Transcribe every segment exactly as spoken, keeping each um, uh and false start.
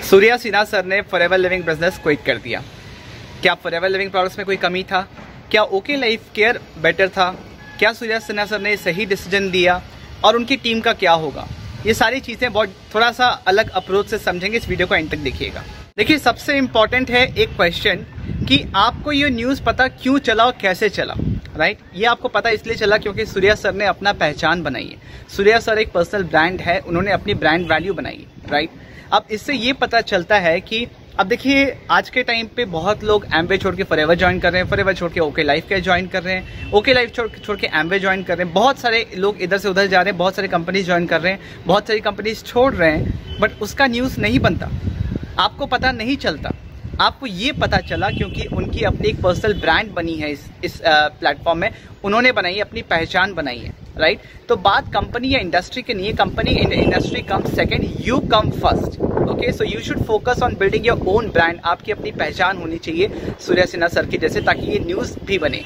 Surya Sinha sir ने Forever Living business quit कर दिया। क्या फॉरएवर लिविंग प्रोडक्ट्स में कोई कमी था? क्या ओके लाइफ केयर बेटर था? क्या सूर्या सिन्हा सर ने सही डिसीजन लिया? और उनकी टीम का क्या होगा? ये सारी चीज़ें बहुत थोड़ा सा अलग अप्रोच से समझेंगे। इस वीडियो को एंड तक देखिएगा। देखिए, सबसे इम्पॉर्टेंट है एक क्वेश्चन कि आपको ये न्यूज़ पता क्यों चला और कैसे चला, राइट right? ये आपको पता इसलिए चला क्योंकि सूर्या सर ने अपना पहचान बनाई है। सूर्या सर एक पर्सनल ब्रांड है, उन्होंने अपनी ब्रांड वैल्यू बनाई है, राइट right? अब इससे ये पता चलता है कि अब देखिए, आज के टाइम पे बहुत लोग एमवे छोड़ के फॉरएवर ज्वाइन कर रहे हैं, फॉरएवर छोड़ के ओके लाइफ केयर ज्वाइन कर रहे हैं, ओके लाइफ छोड़ छोड़ के एमवे ज्वाइन कर रहे हैं। बहुत सारे लोग इधर से उधर जा रहे हैं, बहुत सारी कंपनीज ज्वाइन कर रहे हैं, बहुत सारी कंपनीज छोड़ रहे हैं, बट उसका न्यूज़ नहीं बनता, आपको पता नहीं चलता। आपको ये पता चला क्योंकि उनकी अपनी एक पर्सनल ब्रांड बनी है इस इस प्लेटफॉर्म में, उन्होंने बनाई, अपनी पहचान बनाई है, राइट। तो बात कंपनी या इंडस्ट्री की नहीं है, company in industry come second, you come first. Okay, so you should focus on building your own brand. आपकी अपनी पहचान होनी चाहिए सूर्या सिन्हा सर की जैसे, ताकि ये न्यूज़ भी बने।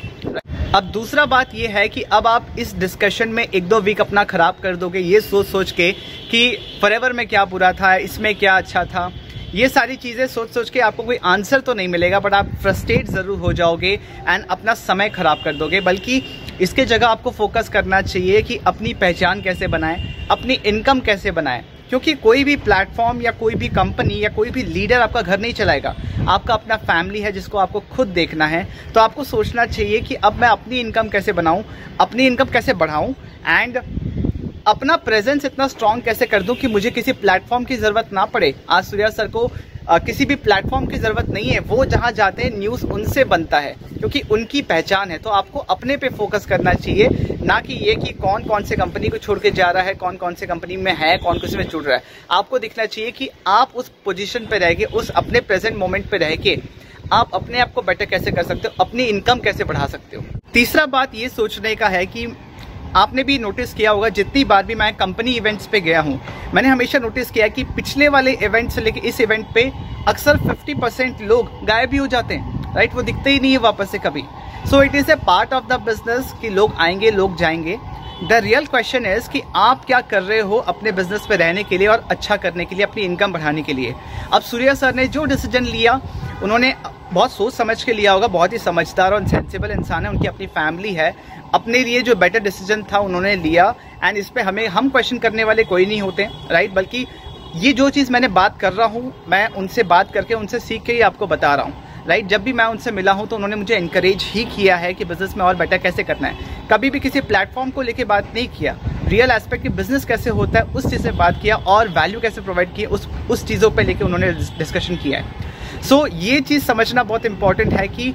अब दूसरा बात ये है कि अब आप इस डिस्कशन में एक दो वीक अपना खराब कर दोगे ये सोच सोच के कि फॉरएवर में क्या बुरा था, इसमें क्या अच्छा था। ये सारी चीज़ें सोच सोच के आपको कोई आंसर तो नहीं मिलेगा, बट आप फ्रस्ट्रेट ज़रूर हो जाओगे एंड अपना समय खराब कर दोगे। बल्कि इसके जगह आपको फोकस करना चाहिए कि अपनी पहचान कैसे बनाएं, अपनी इनकम कैसे बनाएं। क्योंकि कोई भी प्लेटफॉर्म या कोई भी कंपनी या कोई भी लीडर आपका घर नहीं चलाएगा, आपका अपना फैमिली है जिसको आपको खुद देखना है। तो आपको सोचना चाहिए कि अब मैं अपनी इनकम कैसे बनाऊं, अपनी इनकम कैसे बढ़ाऊं एंड अपना प्रेजेंस इतना स्ट्रांग कैसे कर दूं कि मुझे किसी प्लेटफॉर्म की ज़रूरत ना पड़े। आज सूर्या सर को आ, किसी भी प्लेटफॉर्म की ज़रूरत नहीं है, वो जहां जाते हैं न्यूज़ उनसे बनता है क्योंकि उनकी पहचान है। तो आपको अपने पे फोकस करना चाहिए, ना कि ये कि कौन कौन से कंपनी को छोड़ के जा रहा है, कौन कौन से कंपनी में है, कौन किस में जुड़ रहा है। आपको दिखना चाहिए कि आप उस पोजीशन पे रह के, उस अपने प्रेजेंट मोमेंट पे रह के आप अपने आप को बेटर कैसे कर सकते हो, अपनी इनकम कैसे बढ़ा सकते हो। तीसरा बात ये सोचने का है कि आपने भी नोटिस किया होगा, जितनी बार भी मैं कंपनी इवेंट्स पे गया हूं, मैंने हमेशा नोटिस किया कि पिछले वाले इवेंट से लेकर इस इवेंट पे अक्सर पचास परसेंट लोग गायब भी हो जाते हैं, राइट। वो दिखते ही नहीं है वापस से कभी। So it is a part of the business कि लोग आएंगे, लोग जाएंगे। द रियल क्वेश्चन इज कि आप क्या कर रहे हो अपने बिजनेस पे रहने के लिए और अच्छा करने के लिए, अपनी इनकम बढ़ाने के लिए। अब सूर्या सर ने जो डिसीजन लिया, उन्होंने बहुत सोच समझ के लिया होगा, बहुत ही समझदार और सेंसिबल इंसान है, उनकी अपनी फैमिली है, अपने लिए जो बेटर डिसीजन था उन्होंने लिया। एंड इस पे हमें हम क्वेश्चन करने वाले कोई नहीं होते, राइट। बल्कि ये जो चीज़ मैंने बात कर रहा हूँ, मैं उनसे बात करके, उनसे सीख के ही आपको बता रहा हूँ, राइट। जब भी मैं उनसे मिला हूँ तो उन्होंने मुझे इनकरेज ही किया है कि बिजनेस में और बेटर कैसे करना है। कभी भी किसी प्लेटफॉर्म को लेके बात नहीं किया, रियल एस्पेक्ट की बिजनेस कैसे होता है उस चीज़ से बात किया, और वैल्यू कैसे प्रोवाइड की उस उस चीज़ों पर लेके उन्होंने डिस्कशन किया है। सो so, ये चीज़ समझना बहुत इंपॉर्टेंट है कि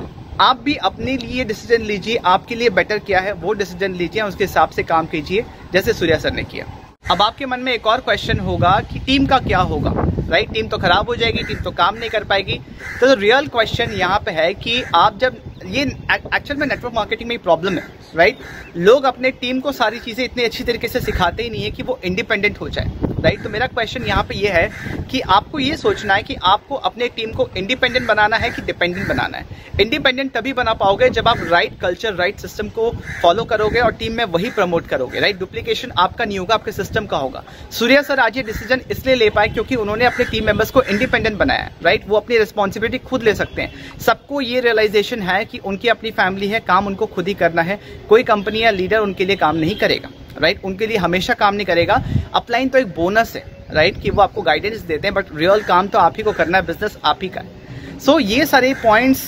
आप भी अपने लिए डिसीजन लीजिए, आपके लिए बेटर क्या है वो डिसीजन लीजिए, उसके हिसाब से काम कीजिए जैसे सूर्या सर ने किया। अब आपके मन में एक और क्वेश्चन होगा कि टीम का क्या होगा, राइट। टीम तो खराब हो जाएगी, टीम तो काम नहीं कर पाएगी। तो रियल क्वेश्चन यहाँ पे है कि आप जब ये एक्चुअल में नेटवर्क मार्केटिंग में ही प्रॉब्लम है, राइट। लोग अपने टीम को सारी चीज़ें इतनी अच्छी तरीके से सिखाते ही नहीं है कि वो इंडिपेंडेंट हो जाए, राइट। तो मेरा क्वेश्चन यहाँ पे ये है कि आपको ये सोचना है कि आपको अपने टीम को इंडिपेंडेंट बनाना है कि डिपेंडेंट बनाना है। इंडिपेंडेंट तभी बना पाओगे जब आप राइट कल्चर, राइट सिस्टम को फॉलो करोगे और टीम में वही प्रमोट करोगे, राइट। डुप्लीकेशन आपका नहीं होगा, आपके सिस्टम का होगा। सूर्या सर आज ये डिसीजन इसलिए ले पाए क्योंकि उन्होंने अपने टीम मेंबर्स को इंडिपेंडेंट बनाया है, राइट। वो अपनी रिस्पॉन्सिबिलिटी खुद ले सकते हैं। सबको ये रियलाइजेशन है कि उनकी अपनी फैमिली है, काम उनको खुद ही करना है, कोई कंपनी या लीडर उनके लिए काम नहीं करेगा, राइट। उनके लिए हमेशा काम नहीं करेगा। अपलाइन तो एक बोनस है, राइट, कि वो आपको गाइडेंस देते हैं, बट रियल काम तो आप ही को करना है, बिजनेस आप ही का है। सो so, ये सारे पॉइंट्स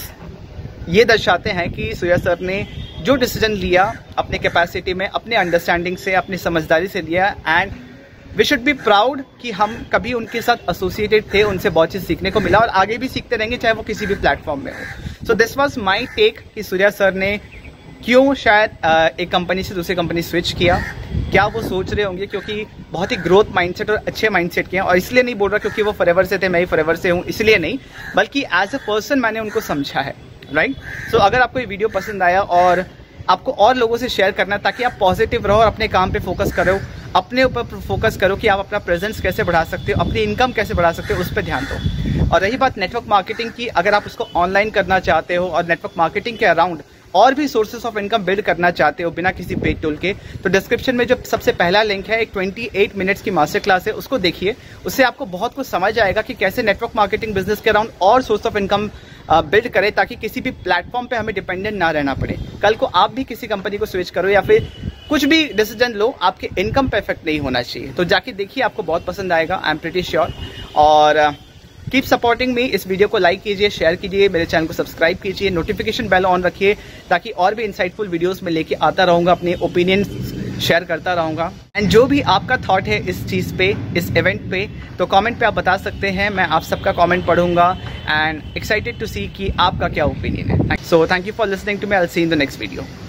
ये दर्शाते हैं कि सूर्या सर ने जो डिसीजन लिया अपने कैपेसिटी में, अपने अंडरस्टैंडिंग से, अपनी समझदारी से लिया, and we should be proud कि हम कभी उनके साथ एसोसिएटेड थे, उनसे बहुत चीज़ सीखने को मिला और आगे भी सीखते रहेंगे, चाहे वो किसी भी प्लेटफॉर्म में हो। So this was my take कि सूर्या सर ने क्यों शायद एक कंपनी से दूसरी कंपनी स्विच किया। क्या वो सोच रहे होंगे, क्योंकि बहुत ही ग्रोथ माइंडसेट और अच्छे माइंडसेट के हैं। और इसलिए नहीं बोल रहा क्योंकि वो फॉरएवर से थे, मैं ही फॉरएवर से हूँ, इसलिए नहीं, बल्कि एज ए पर्सन मैंने उनको समझा है, राइट। सो अगर आपको ये वीडियो पसंद आया और आपको और लोगों से शेयर करना है ताकि आप पॉजिटिव रहो और अपने काम पे फोकस करो, अपने ऊपर फोकस करो कि आप अपना प्रेजेंस कैसे बढ़ा सकते हो, अपनी इनकम कैसे बढ़ा सकते हो, उस पर ध्यान दो। और रही बात नेटवर्क मार्केटिंग की, अगर आप उसको ऑनलाइन करना चाहते हो और नेटवर्क मार्केटिंग के अराउंड और भी सोर्सेस ऑफ इनकम बिल्ड करना चाहते हो बिना किसी पेड टूल के, तो डिस्क्रिप्शन में जो सबसे पहला लिंक है, एक अट्ठाईस मिनट्स की मास्टर क्लास है, उसको देखिए। उससे आपको बहुत कुछ समझ आएगा कि कैसे नेटवर्क मार्केटिंग बिजनेस के अराउंड और सोर्स ऑफ इनकम बिल्ड करें, ताकि किसी भी प्लेटफॉर्म पे हमें डिपेंडेंट ना रहना पड़े। कल को आप भी किसी कंपनी को स्विच करो या फिर कुछ भी डिसीजन लो, आपके इनकम पे इफेक्ट नहीं होना चाहिए। तो जाके देखिए, आपको बहुत पसंद आएगा, आई एम प्रीटी श्योर। और कीप सपोर्टिंग मी। इस वीडियो को लाइक कीजिए, शेयर कीजिए, मेरे चैनल को सब्सक्राइब कीजिए, नोटिफिकेशन बेल ऑन रखिए, ताकि और भी इंसाइटफुल वीडियोस में लेके आता रहूँगा, अपने ओपिनियन शेयर करता रहूँगा। एंड जो भी आपका थॉट है इस चीज़ पे, इस इवेंट पे, तो कमेंट पे आप बता सकते हैं। मैं आप सबका कमेंट पढ़ूंगा एंड एक्साइटेड टू सी कि आपका क्या ओपिनियन है। So thank you for listening to me. I will see in the next video.